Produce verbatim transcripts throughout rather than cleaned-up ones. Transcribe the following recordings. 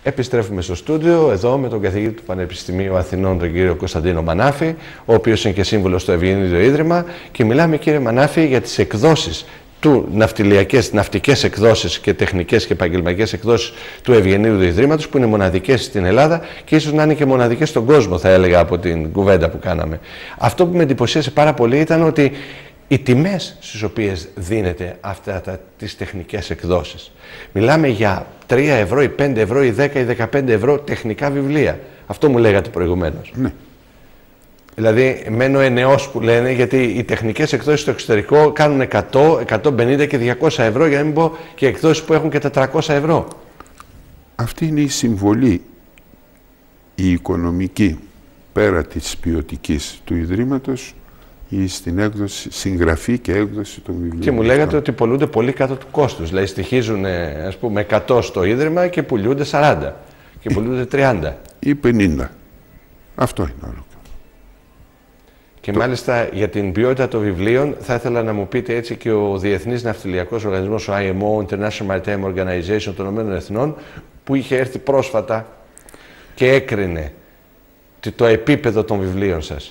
Επιστρέφουμε στο στούντιο, εδώ με τον καθηγητή του Πανεπιστημίου Αθηνών, τον κύριο Κωνσταντίνο Μανάφη, ο οποίος είναι και σύμβουλος στο Ευγενίδιο Ίδρυμα, και μιλάμε, κύριε Μανάφη, για τις εκδόσεις του ναυτιλιακές, ναυτικές εκδόσεις και τεχνικές και επαγγελματικές εκδόσεις του Ευγενίδιου Ιδρύματος, που είναι μοναδικές στην Ελλάδα και ίσως να είναι και μοναδικές στον κόσμο, θα έλεγα, από την κουβέντα που κάναμε. Αυτό που με εντυπωσίασε πάρα πολύ ήταν ότι οι τιμές στις οποίες δίνεται αυτά τα, τις τεχνικές εκδόσεις. Μιλάμε για τρία ευρώ ή πέντε ευρώ ή δέκα ή δεκαπέντε ευρώ τεχνικά βιβλία. Αυτό μου λέγατε προηγουμένως. Ναι. Δηλαδή, μένω ενεός που λένε, γιατί οι τεχνικές εκδόσεις στο εξωτερικό κάνουν εκατό, εκατόν πενήντα και διακόσια ευρώ, για να μην πω και εκδόσεις που έχουν και τετρακόσια ευρώ. Αυτή είναι η συμβολή, η οικονομική, πέρα της ποιοτικής του Ιδρύματος, ή στην έκδοση, συγγραφή και έκδοση των βιβλίων. Και μου λέγατε ότι πολλούνται πολύ κάτω του κόστους. Δηλαδή, στοιχίζουν, ας πούμε, εκατό στο Ίδρυμα και πουλούνται σαράντα. Και πουλούνται τριάντα. Ή πενήντα. Αυτό είναι όλο. Και το... μάλιστα για την ποιότητα των βιβλίων, θα ήθελα να μου πείτε έτσι και ο Διεθνής Ναυτιλιακός Οργανισμός, ο άι εμ ο, International Maritime Organization των Ηνωμένων Εθνών, που είχε έρθει πρόσφατα και έκρινε το επίπεδο των βιβλίων σας.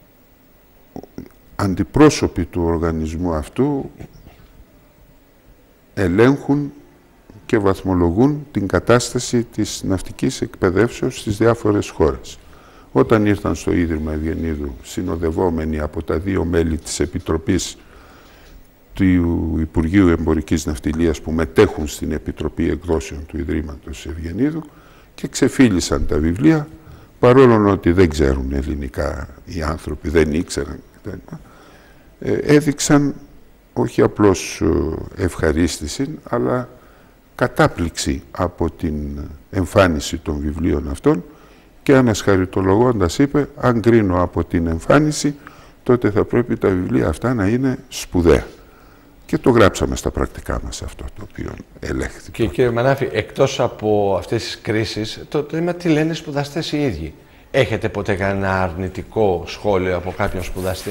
Αντιπρόσωποι του οργανισμού αυτού ελέγχουν και βαθμολογούν την κατάσταση της ναυτικής εκπαιδεύσεως στις διάφορες χώρες. Όταν ήρθαν στο Ίδρυμα Ευγενίδου, συνοδευόμενοι από τα δύο μέλη της Επιτροπής του Υπουργείου Εμπορικής Ναυτιλίας που μετέχουν στην Επιτροπή Εκδόσεων του Ιδρύματος Ευγενίδου, και ξεφύλισαν τα βιβλία, παρόλο ότι δεν ξέρουν ελληνικά οι άνθρωποι, δεν ήξεραν, έδειξαν όχι απλώς ευχαρίστηση, αλλά κατάπληξη από την εμφάνιση των βιβλίων αυτών, και ανασχαριτολογώντας είπε, αν κρίνω από την εμφάνιση, τότε θα πρέπει τα βιβλία αυτά να είναι σπουδαία. Και το γράψαμε στα πρακτικά μας αυτό το οποίο ελέγχθη. Και κύριε Μανάφη, εκτός από αυτές τις κρίσεις, το θέμα τι λένε οι σπουδαστές οι ίδιοι. Έχετε ποτέ κανένα αρνητικό σχόλιο από κάποιον σπουδαστή?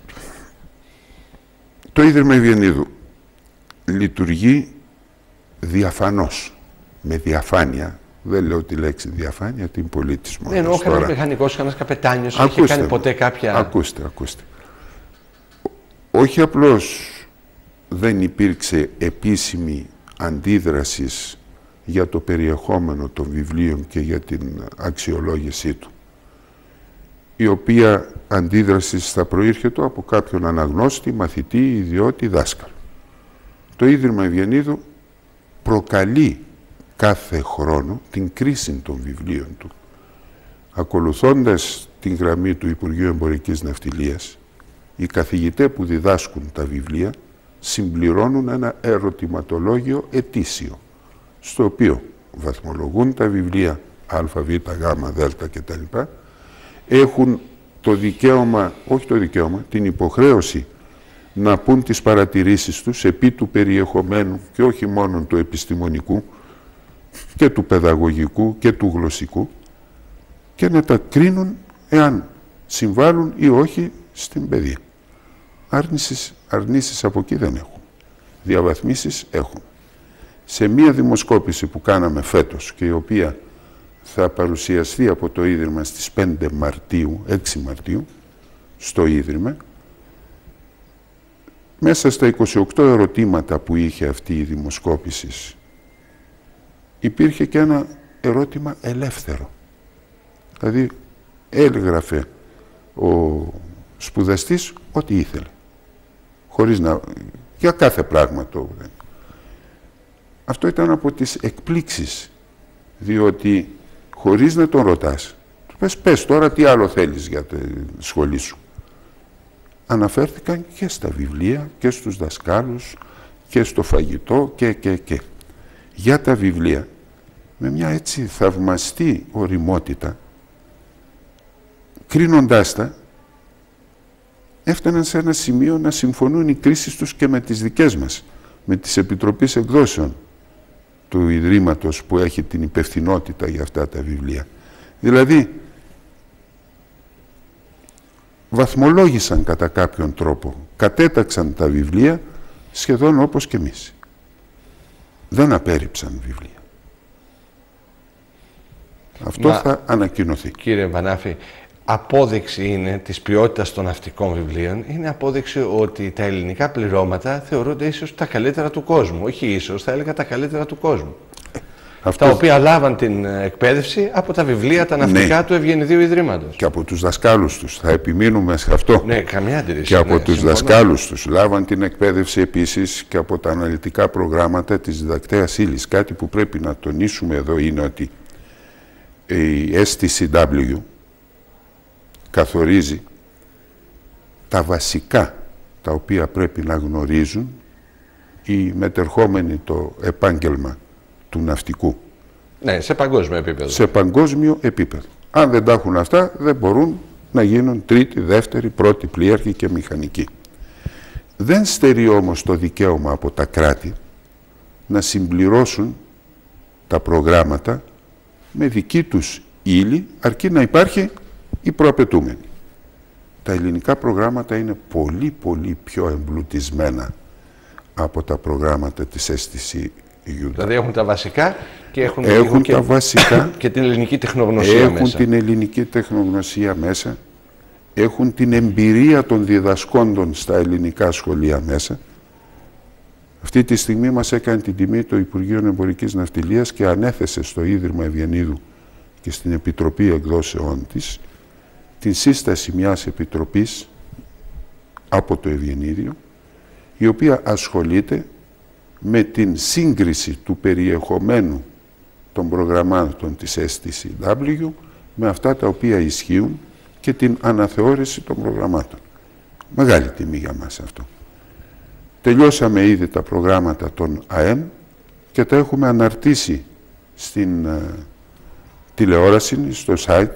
Το Ίδρυμα Ευγενίδου λειτουργεί διαφανώς, με διαφάνεια. Δεν λέω τη λέξη διαφάνεια, την πολίτισμο. Δεν εννοώ κανένας μηχανικός, κανένας καπετάνιος, έχει κάνει ποτέ κάποια... Ακούστε, ακούστε. Όχι απλώς δεν υπήρξε επίσημη αντίδραση για το περιεχόμενο των βιβλίων και για την αξιολόγησή του, η οποία αντίδραση θα προήρχεται από κάποιον αναγνώστη, μαθητή, ιδιώτη, δάσκαλο. Το Ίδρυμα Ευγενίδου προκαλεί κάθε χρόνο την κρίση των βιβλίων του. Ακολουθώντας την γραμμή του Υπουργείου Εμπορικής Ναυτιλίας, οι καθηγητές που διδάσκουν τα βιβλία συμπληρώνουν ένα ερωτηματολόγιο ετήσιο, στο οποίο βαθμολογούν τα βιβλία α, β, γ, δ κτλ. Έχουν το δικαίωμα, όχι το δικαίωμα, την υποχρέωση να πούν τις παρατηρήσεις τους επί του περιεχομένου και όχι μόνο του επιστημονικού και του παιδαγωγικού και του γλωσσικού, και να τα κρίνουν εάν συμβάλλουν ή όχι στην παιδεία. Άρνησης, αρνήσεις από εκεί δεν έχουν. Διαβαθμίσεις έχουν. Σε μία δημοσκόπηση που κάναμε φέτος και η οποία θα παρουσιαστεί από το Ίδρυμα στις πέντε Μαρτίου, έξι Μαρτίου, στο Ίδρυμα, μέσα στα είκοσι οκτώ ερωτήματα που είχε αυτή η δημοσκόπηση, υπήρχε και ένα ερώτημα ελεύθερο. Δηλαδή, έγραφε ο σπουδαστής ό,τι ήθελε. Χωρίς να... για κάθε πράγμα το... Αυτό ήταν από τις εκπλήξεις, διότι χωρίς να τον ρωτάς, του πες, πες τώρα τι άλλο θέλεις για τη σχολή σου. Αναφέρθηκαν και στα βιβλία και στους δασκάλους και στο φαγητό και και και. Για τα βιβλία, με μια έτσι θαυμαστή ωριμότητα, κρίνοντάς τα, έφταναν σε ένα σημείο να συμφωνούν οι κρίσεις τους και με τις δικές μας, με τις Επιτροπής Εκδόσεων του Ιδρύματος που έχει την υπευθυνότητα για αυτά τα βιβλία. Δηλαδή, βαθμολόγησαν κατά κάποιον τρόπο, κατέταξαν τα βιβλία σχεδόν όπως και εμείς. Δεν απέρριψαν βιβλία. Αυτό Μα, θα ανακοινωθεί. Κύριε Μανάφη, απόδειξη είναι της ποιότητας των ναυτικών βιβλίων, είναι απόδειξη ότι τα ελληνικά πληρώματα θεωρούνται ίσως τα καλύτερα του κόσμου. Όχι ίσως, θα έλεγα τα καλύτερα του κόσμου. Αυτό... Τα οποία λάβαν την εκπαίδευση από τα βιβλία, τα ναυτικά, ναι, του Ευγενιδίου Ιδρύματος. Και από τους δασκάλους τους. Θα επιμείνουμε σε αυτό. Ναι, καμιά αντίρρηση. Και από ναι, τους συμφωνώ. δασκάλους τους. Λάβαν την εκπαίδευση επίσης και από τα αναλυτικά προγράμματα της διδακτέας ύλης. Κάτι που πρέπει να τονίσουμε εδώ είναι ότι η ες τι σι ντάμπλιου καθορίζει τα βασικά τα οποία πρέπει να γνωρίζουν οι μετερχόμενοι το επάγγελμα του ναυτικού. Ναι, σε παγκόσμιο επίπεδο. Σε παγκόσμιο επίπεδο. Αν δεν τα έχουν αυτά, δεν μπορούν να γίνουν τρίτη, δεύτερη, πρώτη πλοίαρχοι και μηχανικοί. Δεν στερεί όμως το δικαίωμα από τα κράτη να συμπληρώσουν τα προγράμματα με δική τους ύλη, αρκεί να υπάρχει η προαπαιτούμενη. Τα ελληνικά προγράμματα είναι πολύ, πολύ πιο εμπλουτισμένα από τα προγράμματα της ες τι σι. Δηλαδή έχουν τα βασικά και έχουν, έχουν και, τα βασικά, και την ελληνική τεχνογνωσία έχουν μέσα. την ελληνική τεχνογνωσία μέσα, έχουν την εμπειρία των διδασκόντων στα ελληνικά σχολεία μέσα. Αυτή τη στιγμή μας έκανε την τιμή το Υπουργείο Εμπορικής Ναυτιλίας και ανέθεσε στο Ίδρυμα Ευγενίδου και στην Επιτροπή Εκδόσεών της την σύσταση μιας επιτροπής από το Ευγενίδιο, η οποία ασχολείται με την σύγκριση του περιεχομένου των προγραμμάτων της ες τι σι ντάμπλιου με αυτά τα οποία ισχύουν και την αναθεώρηση των προγραμμάτων. Μεγάλη τιμή για μας αυτό. Τελειώσαμε ήδη τα προγράμματα των ΑΕΜ και τα έχουμε αναρτήσει στην uh, τηλεόραση, στο site,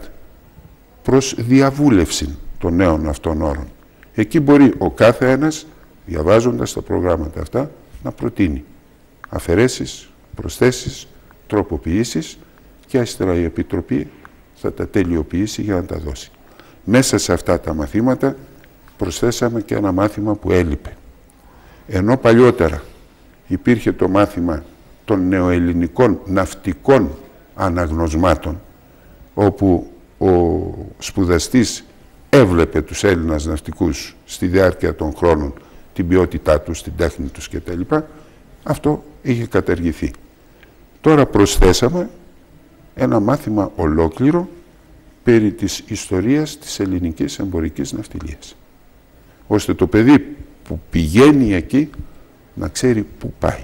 προς διαβούλευση των νέων αυτών όρων. Εκεί μπορεί ο κάθε ένας, διαβάζοντας τα προγράμματα αυτά, να προτείνει αφαιρέσεις, προσθέσεις, τροποποιήσεις και ύστερα η Επιτροπή θα τα τελειοποιήσει για να τα δώσει. Μέσα σε αυτά τα μαθήματα προσθέσαμε και ένα μάθημα που έλειπε. Ενώ παλιότερα υπήρχε το μάθημα των νεοελληνικών ναυτικών αναγνωσμάτων, όπου ο σπουδαστής έβλεπε τους Έλληνας ναυτικούς στη διάρκεια των χρόνων, την ποιότητά τους, την τέχνη τους κτλ. Αυτό είχε καταργηθεί. Τώρα προσθέσαμε ένα μάθημα ολόκληρο περί της ιστορίας της ελληνικής εμπορικής ναυτιλίας, ώστε το παιδί που πηγαίνει εκεί να ξέρει πού πάει.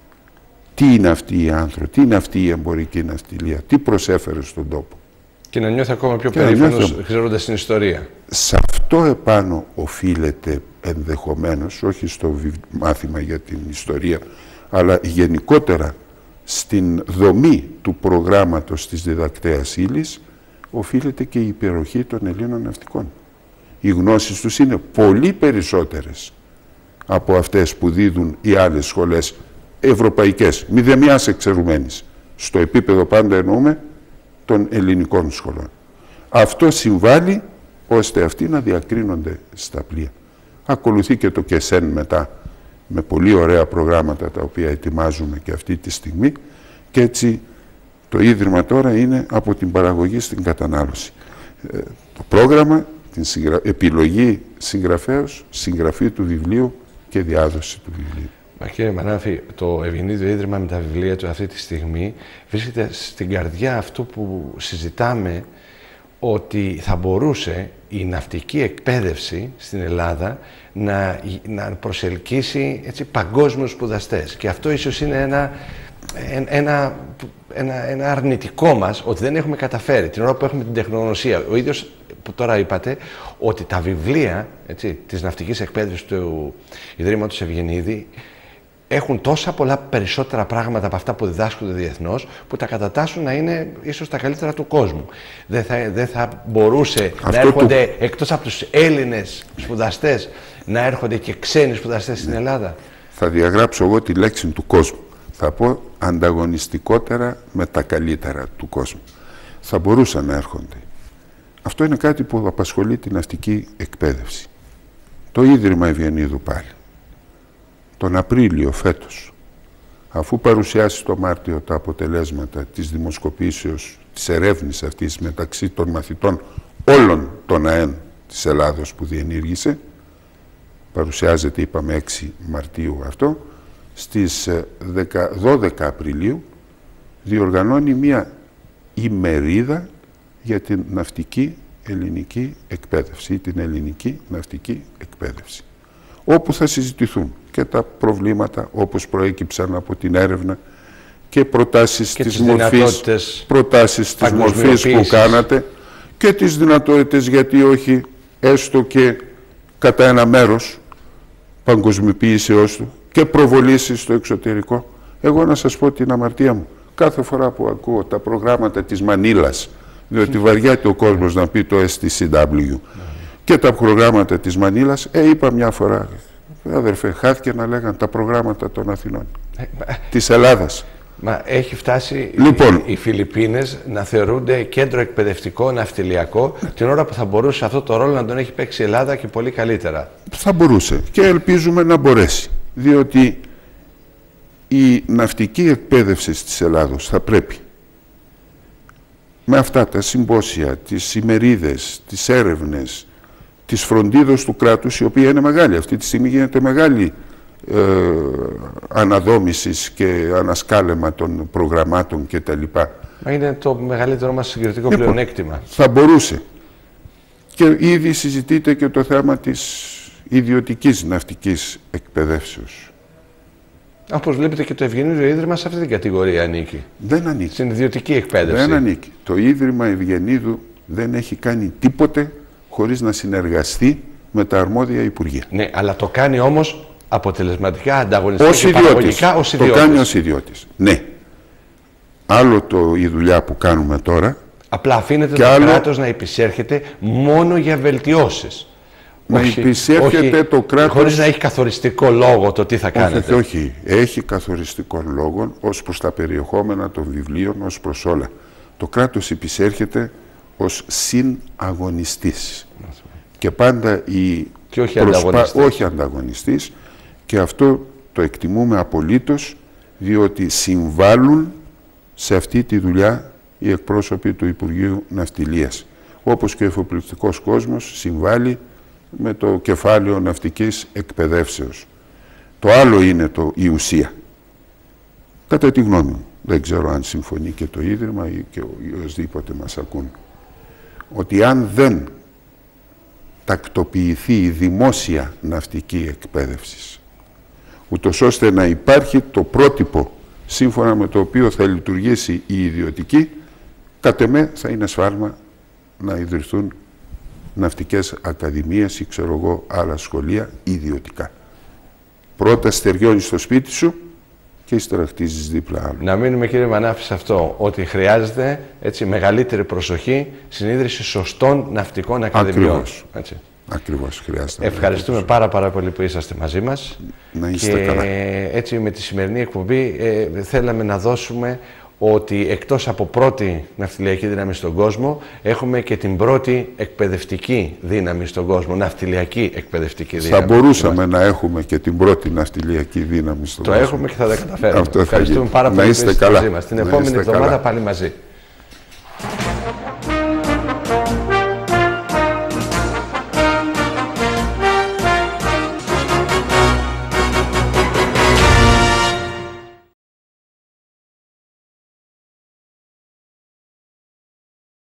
Τι είναι αυτοί οι άνθρωποι, τι είναι αυτή η εμπορική ναυτιλία, τι προσέφερε στον τόπο. Και να νιώθει ακόμα πιο περήφανος ξέροντας την ιστορία. Σε αυτό επάνω οφείλεται ενδεχομένως, όχι στο μάθημα για την ιστορία, αλλά γενικότερα στην δομή του προγράμματος της διδακτέας ύλης, οφείλεται και η υπεροχή των Ελλήνων ναυτικών. Οι γνώσεις τους είναι πολύ περισσότερες από αυτές που δίδουν οι άλλες σχολές ευρωπαϊκές, μηδεμιάς εξαιρουμένης. Στο επίπεδο πάντα εννοούμε των ελληνικών σχολών. Αυτό συμβάλλει ώστε αυτοί να διακρίνονται στα πλοία. Ακολουθεί και το ΚΕΣΕΝ μετά, με πολύ ωραία προγράμματα τα οποία ετοιμάζουμε και αυτή τη στιγμή, και έτσι το Ίδρυμα τώρα είναι από την παραγωγή στην κατανάλωση. Ε, το πρόγραμμα, την συγγρα... επιλογή συγγραφέως, συγγραφή του βιβλίου και διάδοση του βιβλίου. Μα κύριε Μανάφη, το Ευγενίδιο Ίδρυμα με τα βιβλία του αυτή τη στιγμή βρίσκεται στην καρδιά αυτού που συζητάμε, ότι θα μπορούσε η ναυτική εκπαίδευση στην Ελλάδα να, να προσελκύσει έτσι, παγκόσμιους σπουδαστές. Και αυτό ίσως είναι ένα, ένα, ένα, ένα αρνητικό μας, ότι δεν έχουμε καταφέρει την ώρα που έχουμε την τεχνογνωσία. Ο ίδιος που τώρα είπατε, ότι τα βιβλία έτσι, της ναυτικής εκπαίδευσης του Ιδρύματος Ευγενίδη έχουν τόσα πολλά περισσότερα πράγματα από αυτά που διδάσκονται διεθνώς, που τα κατατάσσουν να είναι ίσως τα καλύτερα του κόσμου. Δεν θα, δεν θα μπορούσε αυτό να έρχονται, του... εκτός από τους Έλληνες σπουδαστές, να έρχονται και ξένοι σπουδαστές ναι. στην Ελλάδα. Θα διαγράψω εγώ τη λέξη του κόσμου. Θα πω ανταγωνιστικότερα με τα καλύτερα του κόσμου. Θα μπορούσαν να έρχονται. Αυτό είναι κάτι που απασχολεί την ναυτική εκπαίδευση. Το Ίδρυμα Ευγενίδου πάλι. Τον Απρίλιο φέτος, αφού παρουσιάσει το Μάρτιο τα αποτελέσματα της δημοσκοπήσεως της ερεύνης αυτής μεταξύ των μαθητών όλων των ΑΕΝ της Ελλάδος που διενήργησε, παρουσιάζεται, είπαμε, έξι Μαρτίου αυτό, στις δώδεκα Απριλίου διοργανώνει μία ημερίδα για την ναυτική ελληνική εκπαίδευση ή την ελληνική ναυτική εκπαίδευση, όπου θα συζητηθούν και τα προβλήματα όπως προέκυψαν από την έρευνα και προτάσεις και της μορφής, προτάσεις της μορφής που κάνατε και τις δυνατότητες, γιατί όχι, έστω και κατά ένα μέρος παγκοσμιοποίησεώς του και προβολήσεις στο εξωτερικό. Εγώ να σας πω την αμαρτία μου. Κάθε φορά που ακούω τα προγράμματα της Μανίλας, διότι βαριάται ο κόσμος να πει το ες τι σι ντάμπλιου, και τα προγράμματα της Μανίλας, ε, είπα μια φορά, αδερφέ, χάθηκε να λέγαν τα προγράμματα των Αθηνών, της Ελλάδας. Μα έχει φτάσει λοιπόν, οι, οι Φιλιππίνες να θεωρούνται κέντρο εκπαιδευτικό, ναυτιλιακό, την ώρα που θα μπορούσε αυτό το ρόλο να τον έχει παίξει η Ελλάδα και πολύ καλύτερα. Θα μπορούσε και ελπίζουμε να μπορέσει, διότι η ναυτική εκπαίδευση της Ελλάδος θα πρέπει με αυτά τα συμπόσια, τις ημερίδες, τις έρευνες, τις φροντίδες του κράτους, η οποία είναι μεγάλη. Αυτή τη στιγμή γίνεται μεγάλη ε, αναδόμησης και ανασκάλεμα των προγραμμάτων κτλ. Μα είναι το μεγαλύτερο μας συγκριτικό λοιπόν, πλεονέκτημα. Θα μπορούσε. Και ήδη συζητείται και το θέμα της ιδιωτικής ναυτικής εκπαιδεύσεως. Όπως βλέπετε και το Ευγενίδιο Ίδρυμα σε αυτή την κατηγορία ανήκει. Δεν ανήκει. Στην ιδιωτική εκπαίδευση. Δεν ανήκει. Το Ίδρυμα Ευγενίδου δεν έχει κάνει τίποτε χωρίς να συνεργαστεί με τα αρμόδια Υπουργεία. Ναι, αλλά το κάνει όμως αποτελεσματικά, ανταγωνιστικά ως και ιδιώτης. παραγωγικά ως ιδιώτης. Το κάνει ως ιδιώτης. Ναι. Άλλο το, η δουλειά που κάνουμε τώρα. Απλά αφήνεται το άλλο... κράτος να επισέρχεται μόνο για βελτιώσεις. Να όχι, επισέρχεται όχι, το κράτος... Χωρίς να έχει καθοριστικό λόγο το τι θα κάνετε. Όχι, όχι. Έχει καθοριστικό λόγο ως προς τα περιεχόμενα των βιβλίων, ως προς όλα. Το κράτος επισέρχεται ως συναγωνιστής. Και πάντα η και όχι, προσπά... ανταγωνιστής. όχι ανταγωνιστής. Και αυτό το εκτιμούμε απολύτως, διότι συμβάλλουν σε αυτή τη δουλειά οι εκπρόσωποι του Υπουργείου Ναυτιλίας. Όπως και ο εφοπλιστικός κόσμος συμβάλλει με το κεφάλαιο ναυτικής εκπαιδεύσεως. Το άλλο είναι το, η ουσία. Κατά τη γνώμη μου, δεν ξέρω αν συμφωνεί και το Ίδρυμα ή και οσδήποτε μας ακούν, ότι αν δεν τακτοποιηθεί η δημόσια ναυτική εκπαίδευση, ούτως ώστε να υπάρχει το πρότυπο σύμφωνα με το οποίο θα λειτουργήσει η ιδιωτική, κατ' εμέ θα είναι σφάλμα να ιδρυθούν ναυτικές ακαδημίες ή ξέρω εγώ άλλα σχολεία ιδιωτικά. Πρώτα στεριώνεις στο σπίτι σου και ύστερα χτίζεις δίπλα άλλο. Να μείνουμε, κύριε Μανάφη, σε αυτό, ότι χρειάζεται έτσι, μεγαλύτερη προσοχή στην ίδρυση σωστών ναυτικών ακαδημιών. Ακριβώς. Έτσι. Ακριβώς χρειάζεται. Ευχαριστούμε πάρα πάρα πολύ που είσαστε μαζί μας. Να είστε και καλά. Έτσι με τη σημερινή εκπομπή ε, θέλαμε να δώσουμε ότι εκτός από πρώτη ναυτιλιακή δύναμη στον κόσμο, έχουμε και την πρώτη εκπαιδευτική δύναμη στον κόσμο, ναυτιλιακή εκπαιδευτική δύναμη. Θα μπορούσαμε να έχουμε και την πρώτη ναυτιλιακή δύναμη στον το κόσμο. Το έχουμε και θα τα καταφέρουμε. Αυτό Ευχαριστούμε θα πάρα πολύ που είστε καλά. μαζί μας. Την επόμενη εβδομάδα καλά. πάλι μαζί.